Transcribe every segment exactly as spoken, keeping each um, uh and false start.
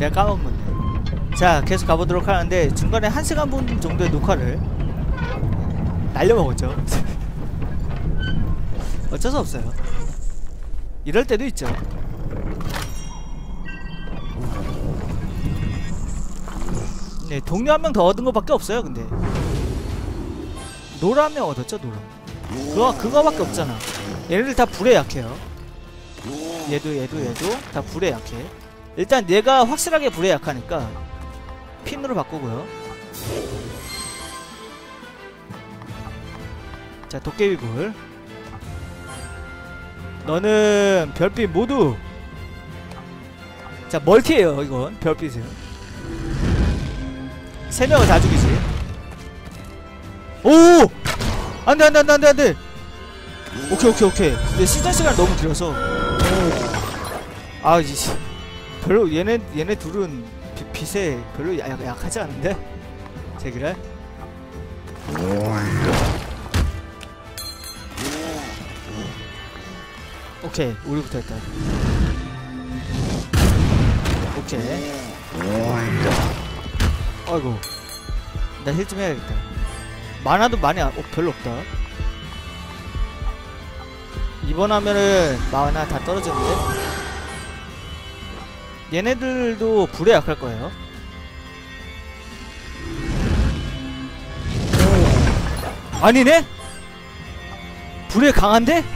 내가 까먹은 건데. 자, 계속 가보도록 하는데 중간에 한 시간 분 정도의 녹화를 날려먹었죠. 어쩔 수 없어요. 이럴 때도 있죠. 네, 동료 한 명 더 얻은 것밖에 없어요. 근데 노라 한 명 얻었죠. 노라 그거, 그거밖에 없잖아. 얘네들 다 불에 약해요. 얘도 얘도 얘도 다 불에 약해. 일단 얘가 확실하게 불에 약하니까 핀으로 바꾸고요. 자, 도깨비 불. 너는 별빛 모두. 자, 멀티에요 이건. 별빛은 세 명을 다 죽이지. 오! 안돼 안돼 안돼 안돼 안돼. 오케이 오케이 오케이. 근데 시전 시간 너무 길어서 아 이씨 별로 얘네 얘네 둘은 비, 빛에 별로 약, 약하지 않은데? 제기랄. 오케이 우리부터 했다. 오케이. 아이고 나 힐 좀 해야겠다. 만화도 많이 아, 어, 별로 없다. 이번 하면은 만화 다 떨어졌는데? 얘네들도 불에 약할 거예요. 아니네? 불에 강한데?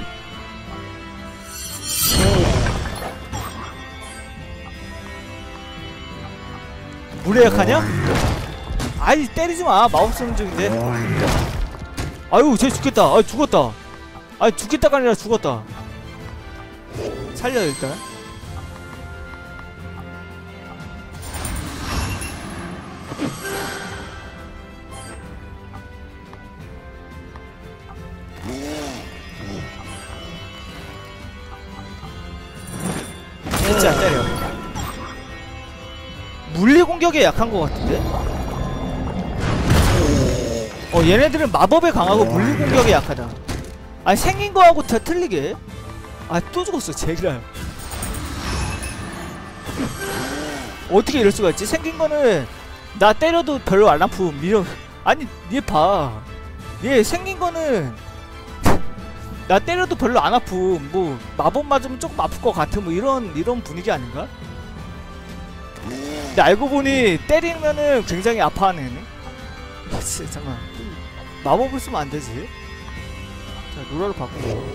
불에 약하냐? 아이 때리지마. 마법 쓰는 중인데. 아유 쟤 죽겠다. 아 죽었다. 아 죽겠다가 아니라 죽었다. 살려 일단. 진짜 때려. 물리 공격에 약한 것 같은데? 어 얘네들은 마법에 강하고 물리 공격에 약하다. 아니 생긴 거하고 다 틀리게. 아 또 죽었어 제기랄. 어떻게 이럴 수가 있지? 생긴 거는 나 때려도 별로 안 아픔. 이런. 아니 얘 봐. 얘 생긴 거는 나 때려도 별로 안 아픔. 뭐 마법 맞으면 조금 아플 것 같은 뭐 이런 이런 분위기 아닌가? 근데 알고 보니 때리면은 굉장히 아파하는. 아, 진짜 잠깐. 마법을 쓰면 안 되지. 자, 노라로 바꾸고.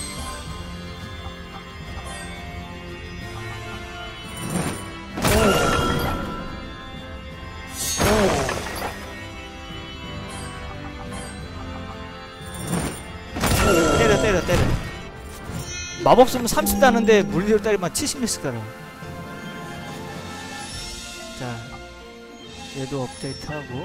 때려, 때려, 때려. 마법 쓰면 삼십 다는데 물리로 때리면 칠십 미스 가라. 자, 얘도 업데이트하고.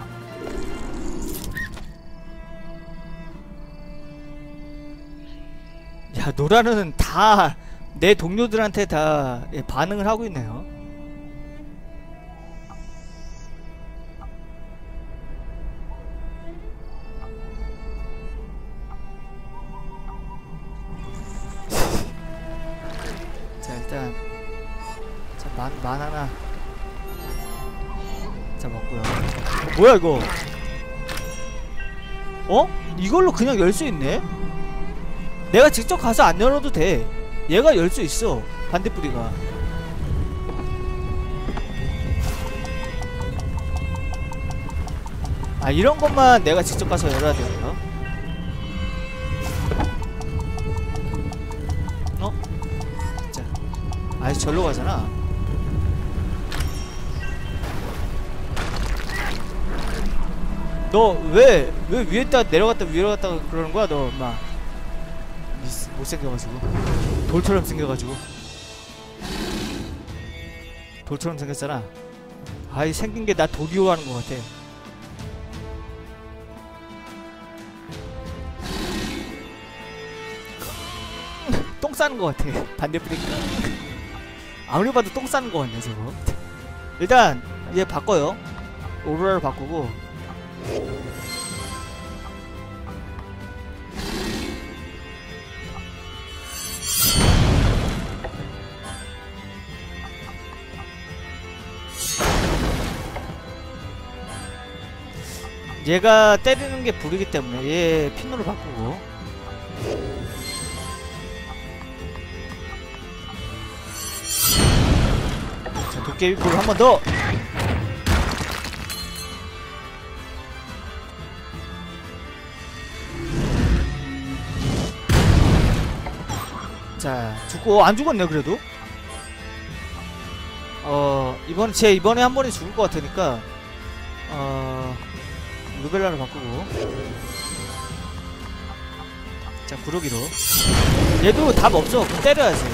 야, 노라는 다 내 동료들한테 다 예, 반응을 하고 있네요. 자, 일단 자, 만, 만 하나 자, 먹고요. 뭐야 이거? 어? 이걸로 그냥 열 수 있네? 내가 직접 가서 안 열어도 돼. 얘가 열 수 있어. 반딧불이가. 아 이런 것만 내가 직접 가서 열어야 되나? 어? 진짜. 아이 절로 가잖아. 너 왜 왜 위에다 내려갔다 위로 갔다 그러는 거야 너 엄마. 못생겨가지고 돌처럼 생겨가지고 돌처럼 생겼잖아. 아이 생긴게 나 도리오하는 것 같아. 똥 싸는 것 같아. 반대프니까 아무리 봐도 똥 싸는 것 같네 저거. 일단 얘 바꿔요. 오로라를 바꾸고. 얘가 때리는 게 불이기 때문에 얘 핀으로 바꾸고. 자, 도깨비불 한 번 더. 자, 죽고 안 죽었네 그래도. 어 이번 제 이번에 한 번에 죽을 것 같으니까 어 루벨라로 바꾸고. 자, 구르기로. 얘도 답 없어. 그럼 때려야지.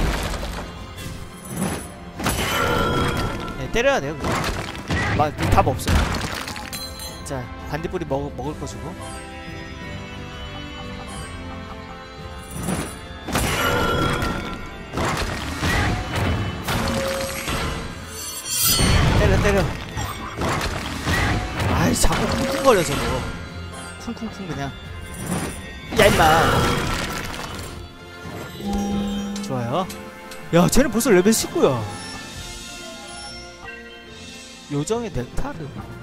네, 때려야 돼요. 막 답 없어. 자, 반딧불이 먹 먹을 거 주고. 때려 때려. 아이, 자꾸 쿵쿵거려 저거. 쿵쿵쿵 그냥. 야 임마. 좋아요. 야, 쟤는 벌써 레벨 십구야. 요정의 넥타르.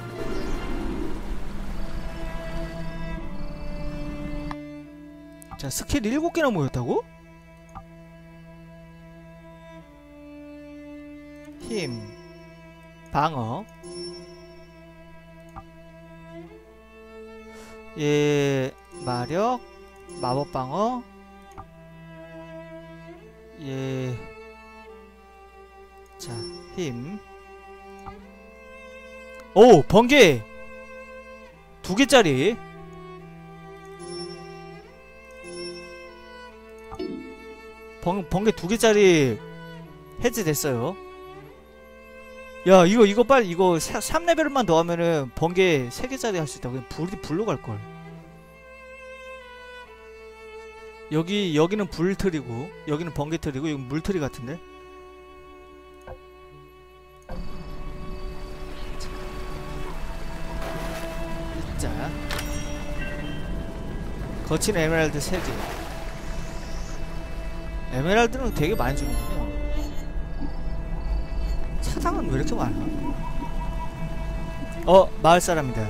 자, 스킬 일곱 개나 모였다고? 힘, 방어. 예, 마력, 마법 방어. 예. 자, 힘. 오, 번개 두 개짜리. 번, 번개 두 개짜리 해제됐어요. 야, 이거 이거 빨리 이거 삼 레벨만 더 하면은 번개 세 개짜리 할 수 있다. 그냥 불이 불로 갈 걸. 여기 여기는 불틀이고 여기는 번개틀이고 여기 물틀이 같은데. 자, 거친 에메랄드 세 개. 에메랄드는 되게 많이 주는군요. 차당은 왜 이렇게 많아? 어, 마을 사람이다.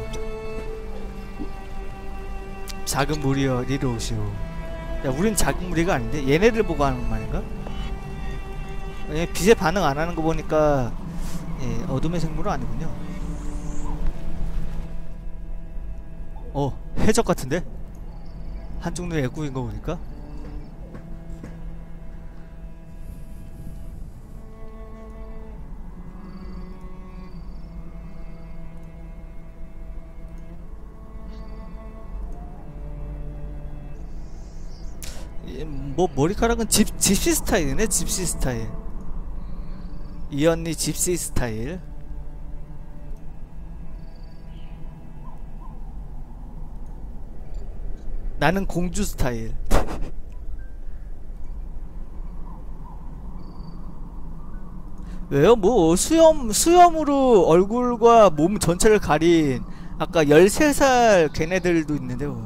작은 무리여 이리 오시오. 야, 우린 작은 무리가 아닌데 얘네들 보고 하는 말인가? 얘 빛에 반응 안 하는 거 보니까 예, 어둠의 생물은 아니군요. 어, 해적 같은데? 한쪽 눈에 애꾸인 거 보니까. 뭐 머리카락은 집, 집시 스타일이네. 집시 스타일. 이 언니 집시 스타일. 나는 공주 스타일. 왜요? 뭐 수염 수염으로 얼굴과 몸 전체를 가린 아까 열세 살 걔네들도 있는데 뭐.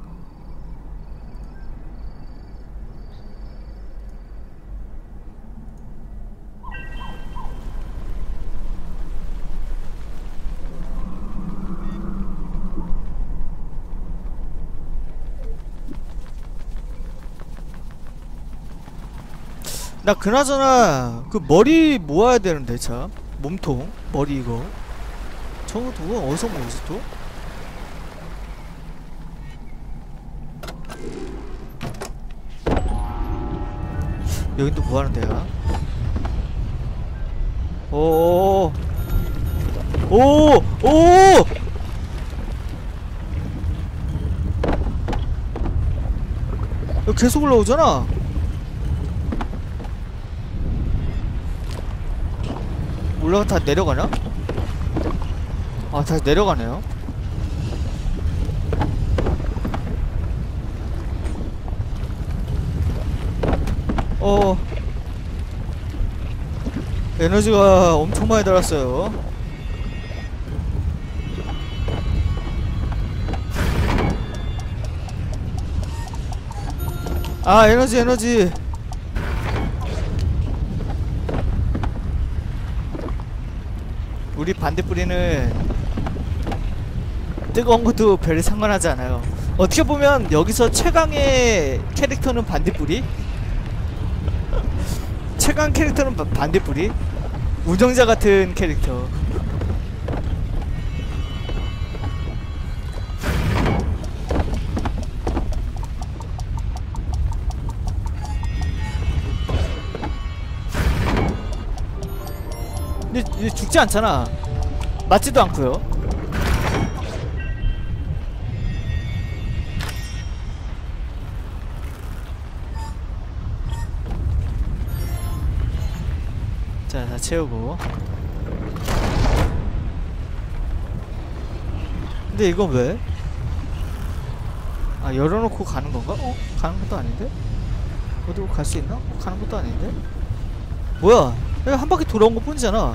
나 그나저나 그 머리 모아야 되는데 참. 몸통 머리 이거 저거 누가 어디서 모으지 또? 여긴 또 뭐하는 데야? 오오오 오오 계속 올라오잖아. 올라가 다 내려가나? 아, 다시 내려가네요. 어, 에너지가 엄청 많이 달았어요. 아, 에너지 에너지. 우리 반딧불이는 뜨거운 것도 별이 상관하지 않아요. 어떻게 보면 여기서 최강의 캐릭터는 반딧불이, 최강 캐릭터는 바, 반딧불이 우정자 같은 캐릭터. 근데 얘 죽지 않잖아. 맞지도 않고요. 자, 다 채우고. 근데 이건 왜? 아, 열어놓고 가는 건가? 어? 가는 것도 아닌데? 어디로 갈 수 있나? 어, 가는 것도 아닌데? 뭐야? 내가 한 바퀴 돌아온 것 뿐이잖아.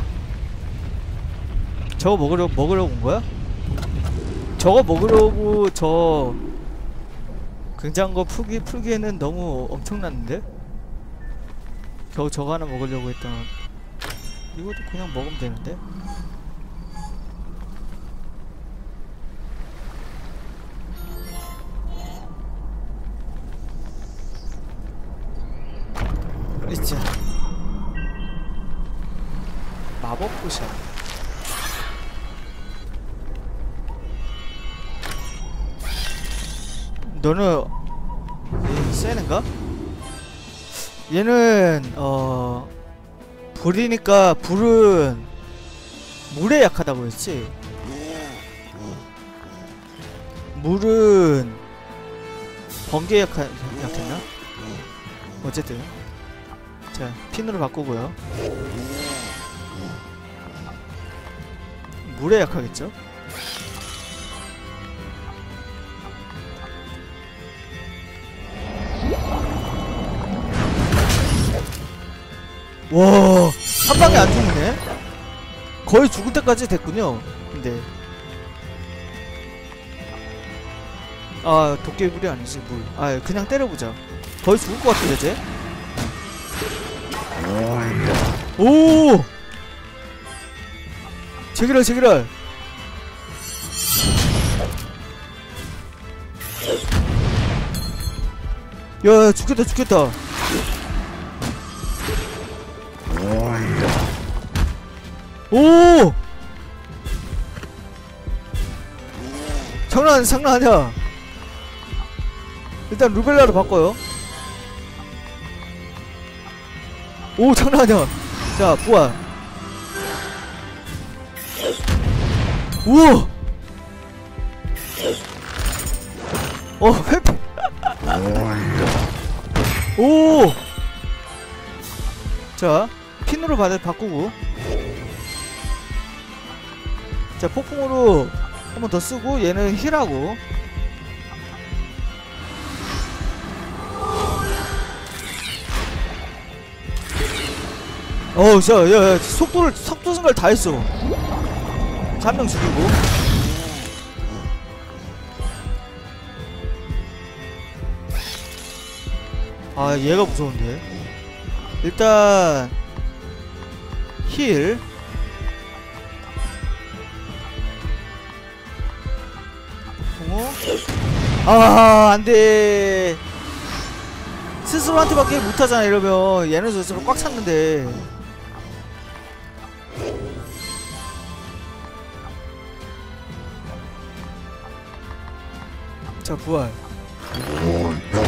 저거 먹으려, 먹으려고 온 거야? 저거 먹으려고 저 굉장한 거 풀기, 풀기에는 너무 엄청났는데? 겨우 저거 하나 먹으려고 했던. 이것도 그냥 먹으면 되는데? 있자. 마법 포션. 너는 얘 세는가? 얘는 어 불이니까 불은 물에 약하다고 했지. 물은 번개에 약하, 약했나? 어쨌든 자, 핀으로 바꾸고요. 물에 약하겠죠? 와, 한 방에 안 죽네? 거의 죽을 때까지 됐군요. 근데 아, 도깨비불이 아니지, 물. 아, 그냥 때려보자. 거의 죽을 것 같은데, 쟤? 오! 제기랄, 제기랄! 야, 야, 죽겠다, 죽겠다. 오! 장난 아니야, 장난 아니야. 일단 루벨라로 바꿔요. 오, 장난 아니야. 자, 부활. 우와! 어, 회피. 오! 자, 핀으로 받을 바꾸고. 자, 폭풍으로 한 번 더 쓰고, 얘는 힐하고. 어우, 자, 야, 야, 속도를, 속도 증가를 다 했어. 자, 한 명 죽이고. 아, 얘가 무서운데. 일단 힐. 공호. 아, 안돼. 스스로한테밖에 못하잖아. 이러면 얘는 스스로 꽉 찼는데. 자, 부활.